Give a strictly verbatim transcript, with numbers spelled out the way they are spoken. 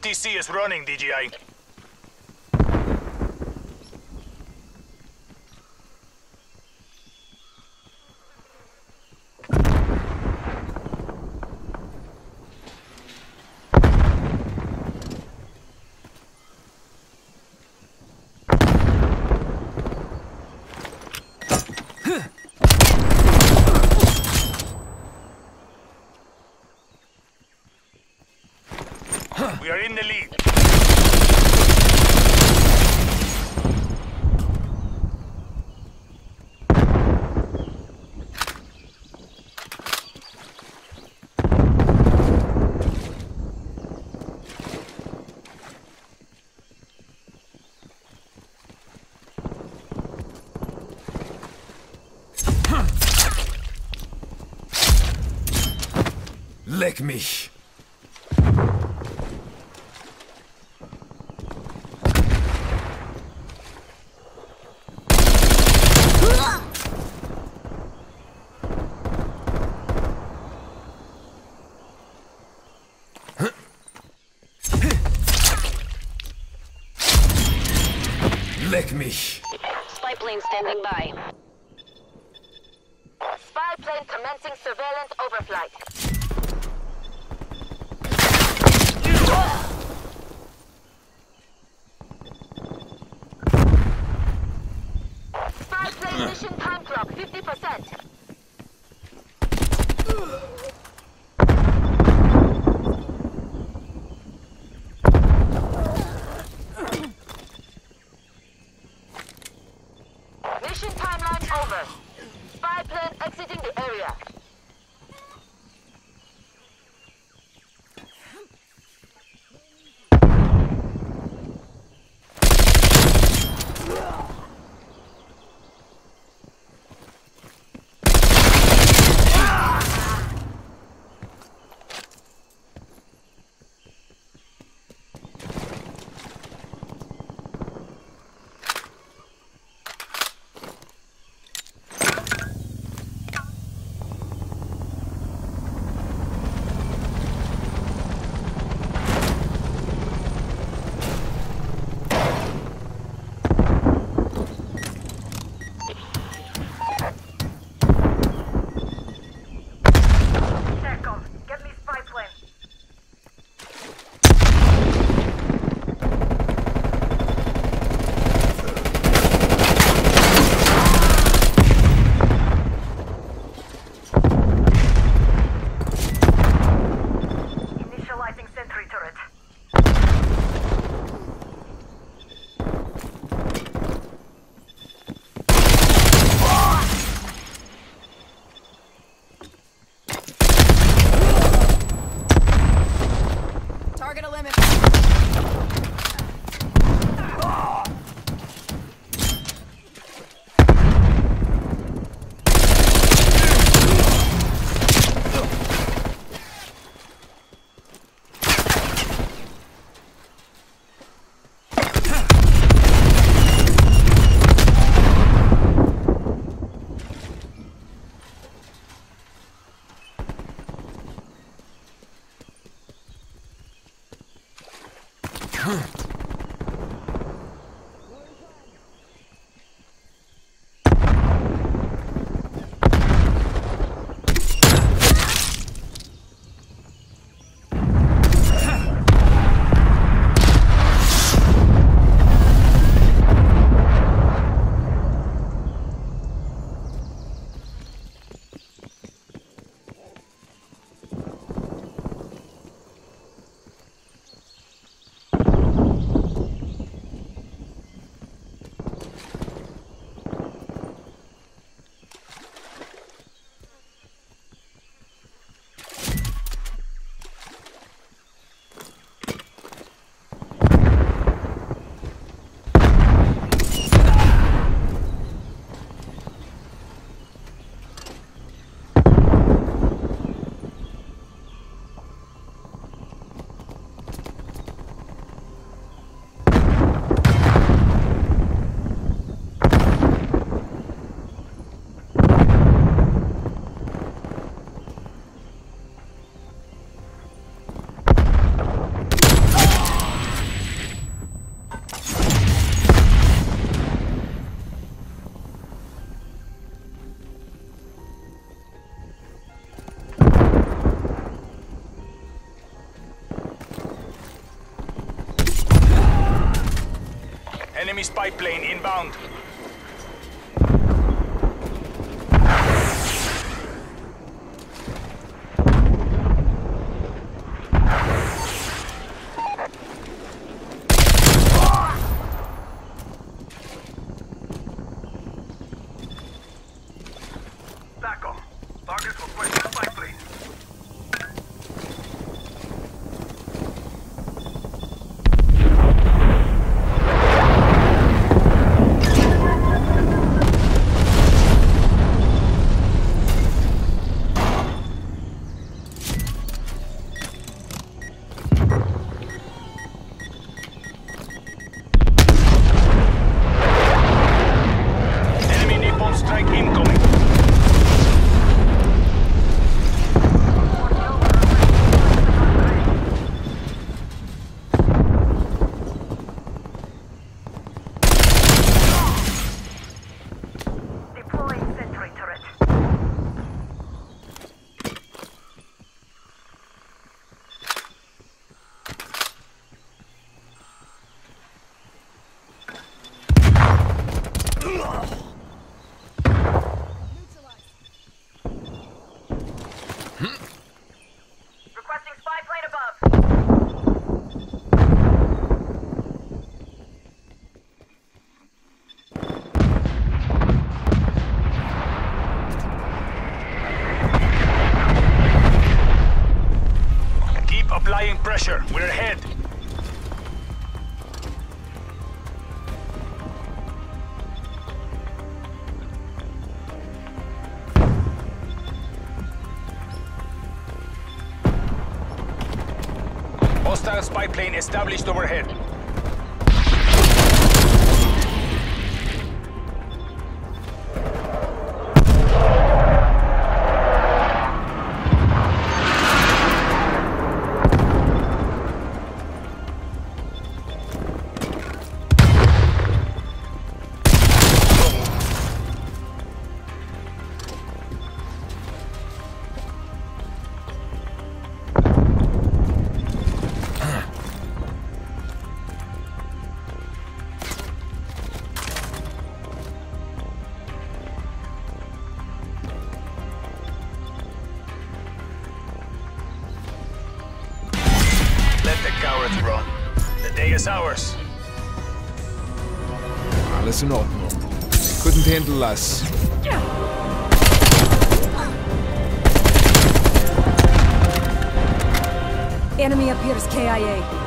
T C is running, D J I. We are in the lead. Leck mich! Leck mich! Spy plane standing by. Spy plane commencing surveillance overflight. Spy plane mission time clock fifty percent. Mission timeline over. Spy plane exiting the area. spy plane inbound. Taco. Target requested spy plane. Enemy napalm strike incoming. Deploying sentry turret. Requesting spy plane above. Keep applying pressure. We're ahead. Hostile spy plane established overhead. Let the cowards run. The day is ours. Alles in Ordnung. Couldn't handle us. Enemy appears K I A.